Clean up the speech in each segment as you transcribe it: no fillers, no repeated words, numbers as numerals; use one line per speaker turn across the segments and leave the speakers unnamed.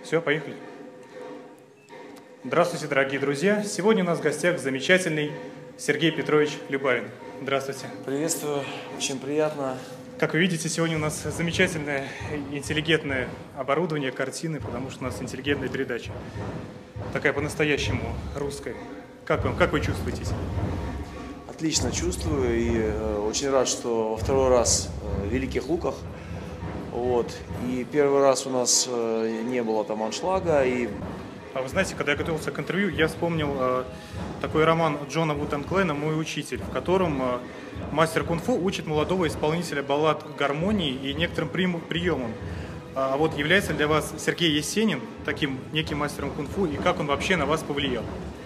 Все, поехали. Здравствуйте, дорогие друзья. Сегодня у нас в гостях замечательный Сергей Петрович Любавин. Здравствуйте.
Приветствую, очень приятно.
Как вы видите, сегодня у нас замечательное интеллигентное оборудование, картины, потому что у нас интеллигентная передача. Такая по-настоящему русская. Как вы чувствуете себя?
Отлично чувствую и очень рад, что во второй раз в Великих Луках. Вот. И первый раз у нас не было там аншлага.
А вы знаете, когда я готовился к интервью, я вспомнил такой роман Джона Ву-Тен-Клэна «Мой учитель», в котором мастер кунг-фу учит молодого исполнителя баллад гармонии и некоторым приемам. А вот является для вас Сергей Есенин таким неким мастером кунг-фу, и как он вообще на вас повлиял?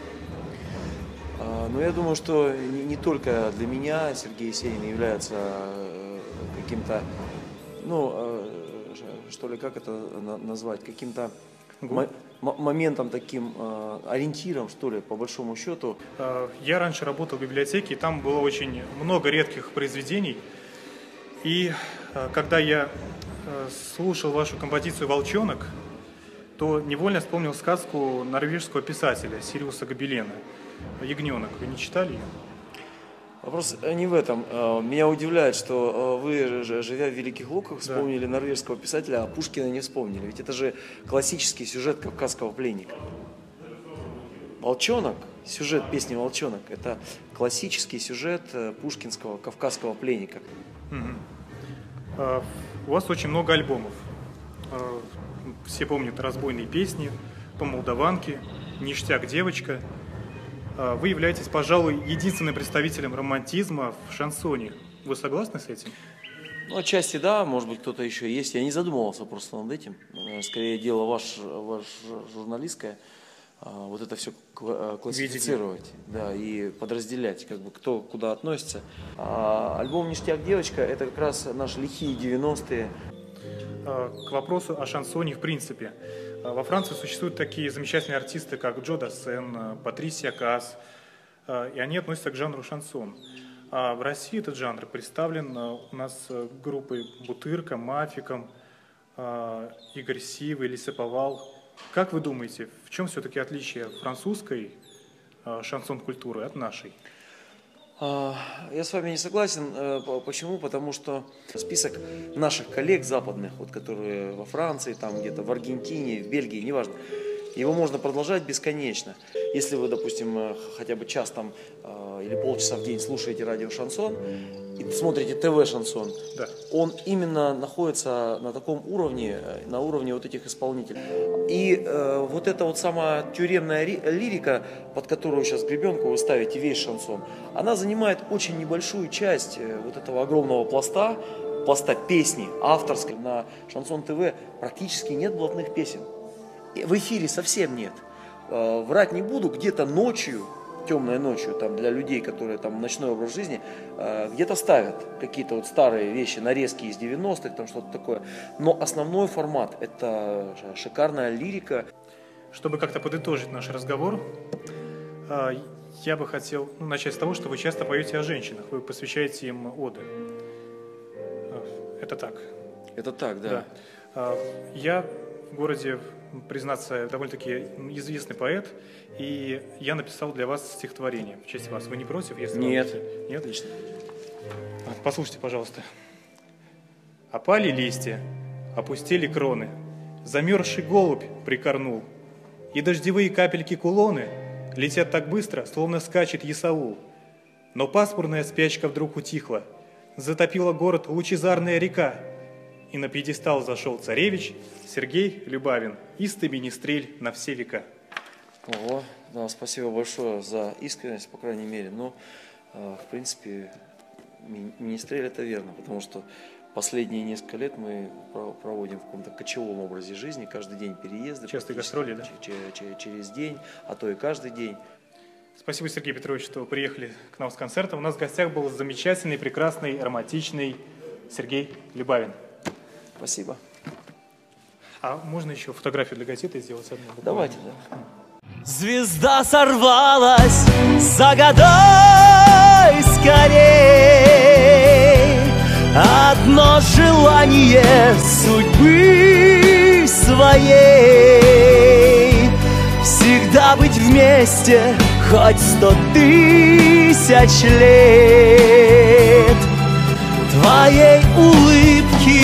Ну, я думаю, что не только для меня Сергей Есенин является каким-то, что ли, как это назвать, каким-то моментом таким, ориентиром, что ли, по большому счету.
Я раньше работал в библиотеке, и там было очень много редких произведений. И когда я слушал вашу композицию «Волчонок», то невольно вспомнил сказку норвежского писателя Сириуса Гобелена «Ягненок». Вы не читали ее?
Вопрос не в этом. Меня удивляет, что вы, живя в Великих Луках, вспомнили норвежского писателя, а Пушкина не вспомнили. Ведь это же классический сюжет «Кавказского пленника». «Волчонок», сюжет песни «Волчонок» – это классический сюжет пушкинского «Кавказского пленника».
У вас очень много альбомов. Все помнят «Разбойные песни», «По молдаванке», «Ништяк девочка». Вы являетесь, пожалуй, единственным представителем романтизма в шансоне. Вы согласны с этим?
Ну, отчасти да, может быть, кто-то еще есть. Я не задумывался просто над этим. Скорее, дело ваше журналистское. Вот это все классифицировать, да, и подразделять, как бы, кто куда относится. Альбом «Ништяк девочка» – это как раз наши лихие 90-е.
К вопросу о шансоне в принципе. Во Франции существуют такие замечательные артисты, как Джо Дассен, Патрисия Каас, и они относятся к жанру шансон. А в России этот жанр представлен у нас группой Бутырка, Мафиком, Игорь Сивый, Лесоповал. Как вы думаете, в чем все-таки отличие французской шансон-культуры от нашей?
Я с вами не согласен. Почему? Потому что список наших коллег западных, вот, которые во Франции, там где-то в Аргентине, в Бельгии, неважно, его можно продолжать бесконечно. Если вы, допустим, хотя бы час там, или полчаса в день слушаете радио «Шансон» и смотрите ТВ-шансон, да, он именно находится на таком уровне, на уровне вот этих исполнителей. И вот эта вот самая тюремная лирика, под которую сейчас гребенку вы ставите весь шансон, она занимает очень небольшую часть вот этого огромного пласта песни авторской. На Шансон ТВ практически нет блатных песен. В эфире совсем нет. Врать не буду, где-то ночью, темной ночью, там, для людей, которые там ночной образ жизни, где-то ставят какие-то вот старые вещи, нарезки из 90-х, там что-то такое. Но основной формат – это шикарная лирика.
Чтобы как-то подытожить наш разговор, я бы хотел начать с того, что вы часто поете о женщинах, вы посвящаете им оды. Это так? Это так, да. Я в городе, признаться, довольно-таки известный поэт, и я написал для вас стихотворение в честь вас. Вы не против, если
Нет.
Вам... Нет?
Отлично.
Послушайте, пожалуйста. Опали листья, опустили кроны, замерзший голубь прикорнул, и дождевые капельки-кулоны летят так быстро, словно скачет Исаул. Но пасмурная спячка вдруг утихла, затопила город лучезарная река, и на пьедестал зашел царевич Сергей Любавин, истый министрель на все века.
Ого, да, спасибо большое за искренность, по крайней мере. Но, в принципе, министрель это верно, потому что последние несколько лет мы проводим в каком-то кочевом образе жизни, каждый день переезды.
Частые гастроли, да?
Через день, а то и каждый день.
Спасибо, Сергей Петрович, что приехали к нам с концертом. У нас в гостях был замечательный, прекрасный, романтичный Сергей Любавин.
Спасибо.
А можно еще фотографию для газеты сделать одну?
Давайте, да.
Звезда сорвалась, загадай скорей одно желание судьбы своей. нельзя быть вместе хоть 100 000 лет. Твоей улыбки